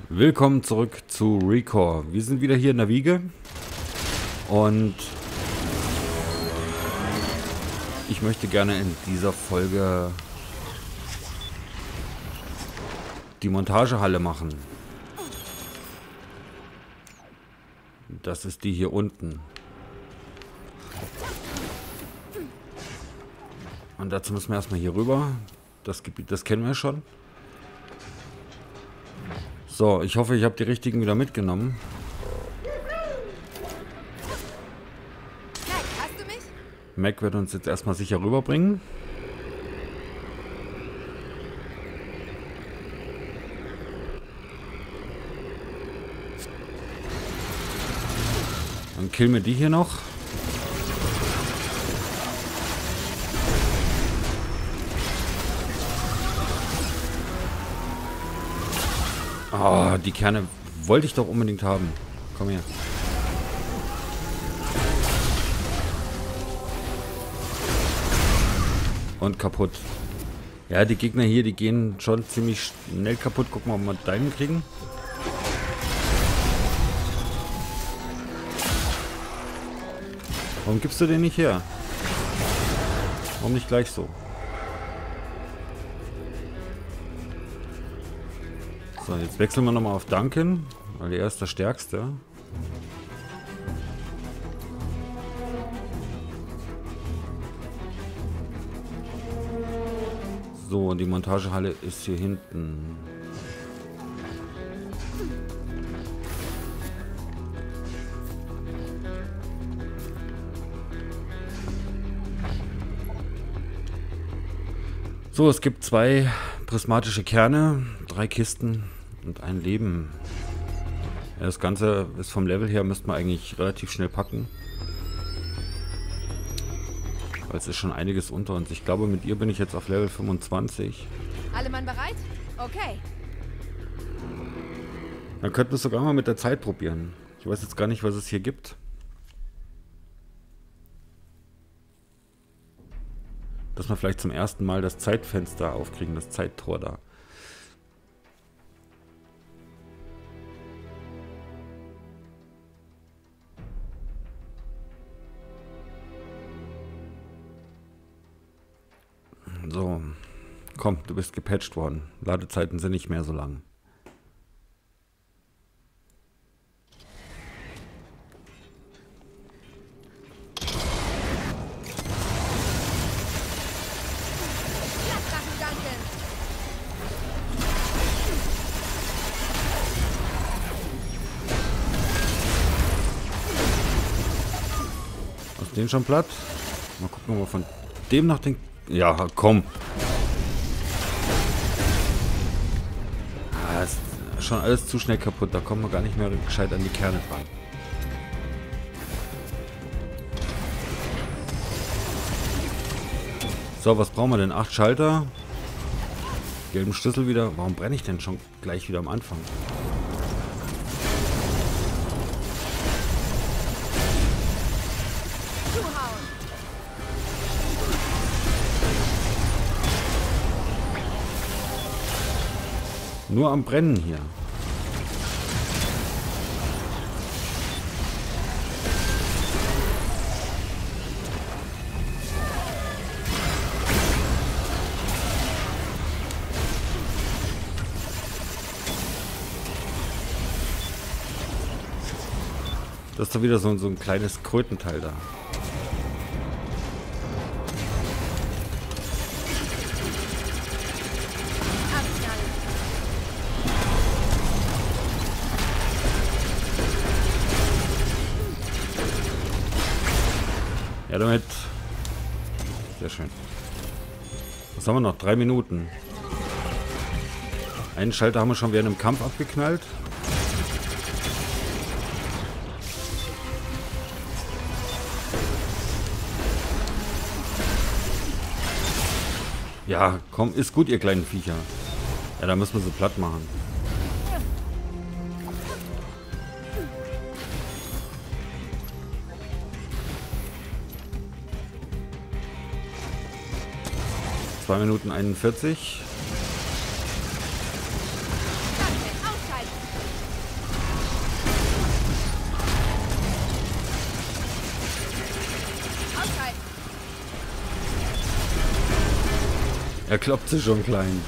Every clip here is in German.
Willkommen zurück zu Recore. Wir sind wieder hier in der Wiege und ich möchte gerne in dieser Folge die Montagehalle machen. Das ist die hier unten. Und dazu müssen wir erstmal hier rüber. Das Gebiet, das kennen wir schon. So, ich hoffe, ich habe die richtigen wieder mitgenommen. Mac, hast du mich? Mac wird uns jetzt erstmal sicher rüberbringen. Dann killen wir die hier noch. Ah, die Kerne wollte ich doch unbedingt haben. Komm her. Und kaputt. Ja, die Gegner hier, die gehen schon ziemlich schnell kaputt. Gucken wir, ob wir deinen kriegen. Warum gibst du den nicht her? Warum nicht gleich so? So, jetzt wechseln wir nochmal auf Duncan, weil er ist der Stärkste. So, die Montagehalle ist hier hinten. So, es gibt 2 prismatische Kerne, 3 Kisten und ein Leben. Ja, das Ganze ist vom Level her, müsste man eigentlich relativ schnell packen. Weil es ist schon einiges unter uns. Ich glaube, mit ihr bin ich jetzt auf Level 25. Alle Mann bereit? Okay. Dann könnten wir es sogar mal mit der Zeit probieren. Ich weiß jetzt gar nicht, was es hier gibt. Dass wir vielleicht zum ersten Mal das Zeitfenster aufkriegen, das Zeittor da. So, komm, du bist gepatcht worden. Ladezeiten sind nicht mehr so lang. Drachen Duncan. Ist den schon platt? Mal gucken, ob wir von dem noch den... Ja, komm. Ah, ist schon alles zu schnell kaputt. Da kommen wir gar nicht mehr gescheit an die Kerne dran. So, was brauchen wir denn? 8 Schalter. Gelben Schlüssel wieder. Warum brenne ich denn schon gleich wieder am Anfang? Zuhauen. Nur am Brennen hier. Das ist doch wieder so ein kleines Krötenteil da. Abknallen. Ja, damit. Sehr schön. Was haben wir noch? 3 Minuten. Einen Schalter haben wir schon während dem Kampf abgeknallt. Ja, komm, ist gut, ihr kleinen Viecher. Ja, da müssen wir sie platt machen. Zwei Minuten 41. Duncan, ausschalten. Er kloppt sich schon klein.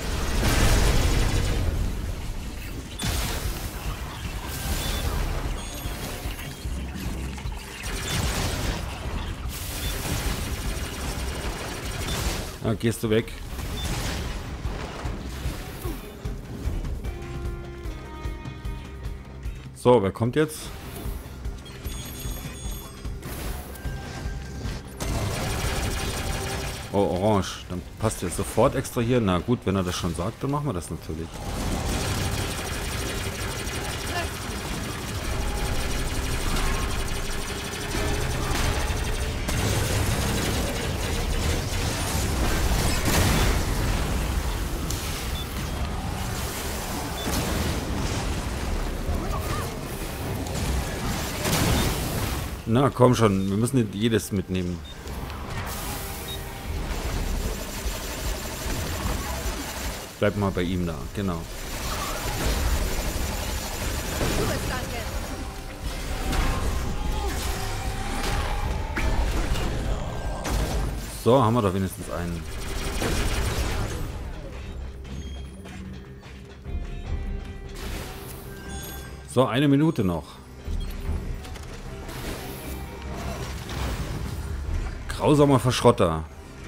Ah, gehst du weg? So, wer kommt jetzt? Oh, orange. Dann passt jetzt sofort extrahieren. Na gut, wenn er das schon sagt, dann machen wir das natürlich. Na, komm schon. Wir müssen nicht jedes mitnehmen. Bleib mal bei ihm da, genau. Du bist danke. So, haben wir doch wenigstens einen. So, 1 Minute noch. Grausamer Verschrotter.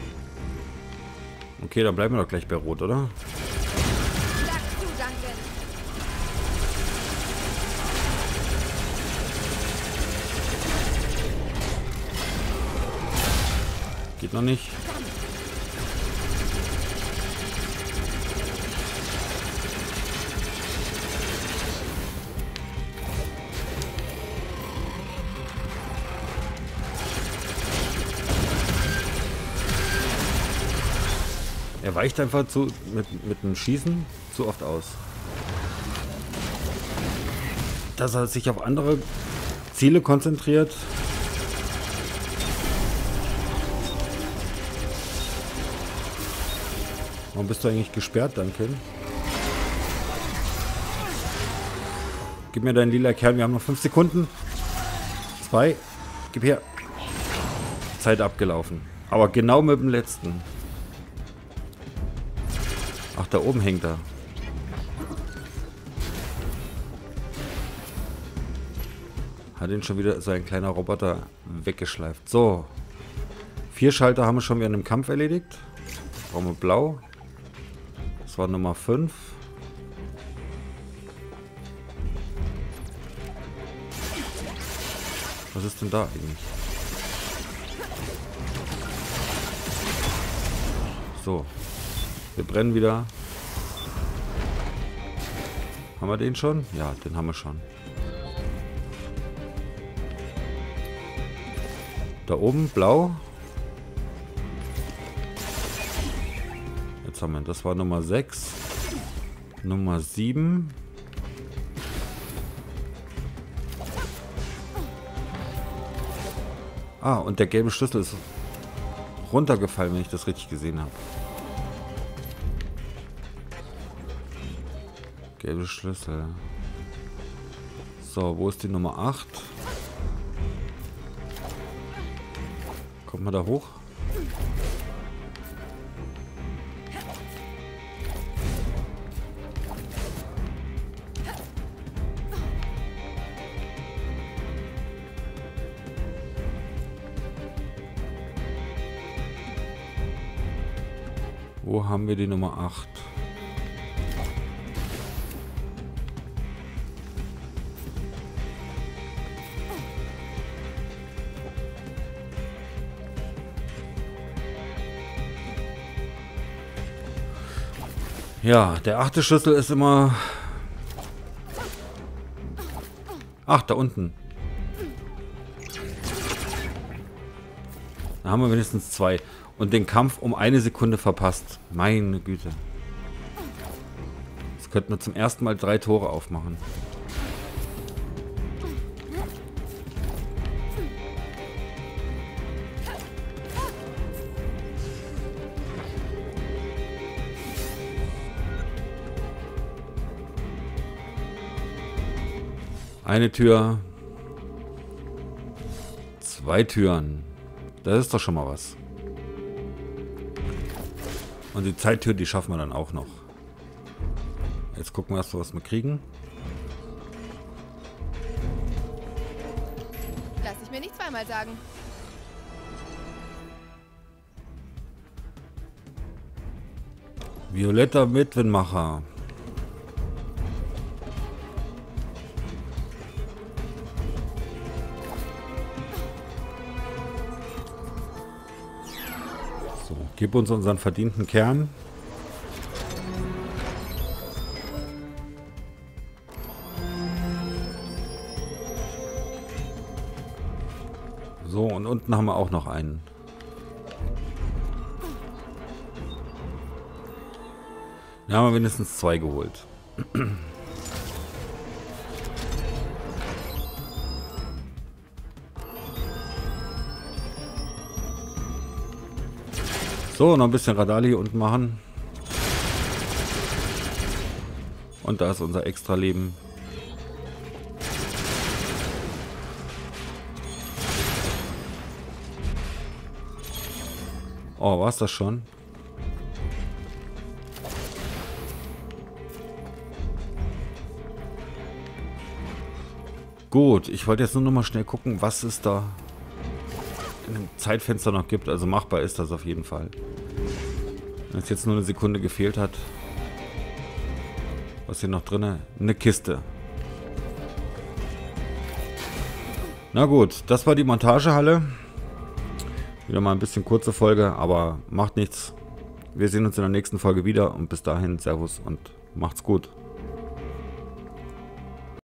Okay, dann bleiben wir doch gleich bei Rot, oder? Schlag zu, danke. Geht noch nicht. Er weicht einfach mit dem Schießen zu oft aus. Dass er sich auf andere Ziele konzentriert. Warum bist du eigentlich gesperrt, Duncan? Gib mir deinen lila Kern, wir haben noch 5 Sekunden. 2. Gib her. Zeit abgelaufen. Aber genau mit dem letzten. Ach, da oben hängt er. Hat ihn schon wieder so ein kleiner Roboter weggeschleift. So. 4 Schalter haben wir schon während dem Kampf erledigt. Brauchen wir blau. Das war Nummer 5. Was ist denn da eigentlich? So. Wir brennen wieder. Haben wir den schon? Ja, den haben wir schon. Da oben blau. Jetzt haben wir, das war Nummer 6. Nummer 7. Ah, und der gelbe Schlüssel ist runtergefallen, wenn ich das richtig gesehen habe. Gelbe Schlüssel. So, wo ist die Nummer 8? Kommt man da hoch? Wo haben wir die Nummer 8? Ja, der 8. Schlüssel ist immer... Ach, da unten. Da haben wir wenigstens 2. Und den Kampf um 1 Sekunde verpasst. Meine Güte. Jetzt könnten wir zum ersten Mal 3 Tore aufmachen. Eine Tür. 2 Türen. Das ist doch schon mal was. Und die Zeittür, die schaffen wir dann auch noch. Jetzt gucken wir erst, was wir kriegen. Lass ich mir nicht zweimal sagen. Violetter Mitwenmacher. So, gib uns unseren verdienten Kern. So, und unten haben wir auch noch einen. Da haben wir mindestens 2 geholt. So, noch ein bisschen Radar hier unten machen. Und da ist unser Extra-Leben. Oh, war's das schon? Gut, ich wollte jetzt nur noch mal schnell gucken, was es da in dem Zeitfenster noch gibt. Also machbar ist das auf jeden Fall. Wenn es jetzt nur eine Sekunde gefehlt hat. Was hier noch drin? Eine Kiste. Na gut, das war die Montagehalle. Wieder mal ein bisschen kurze Folge, aber macht nichts. Wir sehen uns in der nächsten Folge wieder und bis dahin, Servus und macht's gut.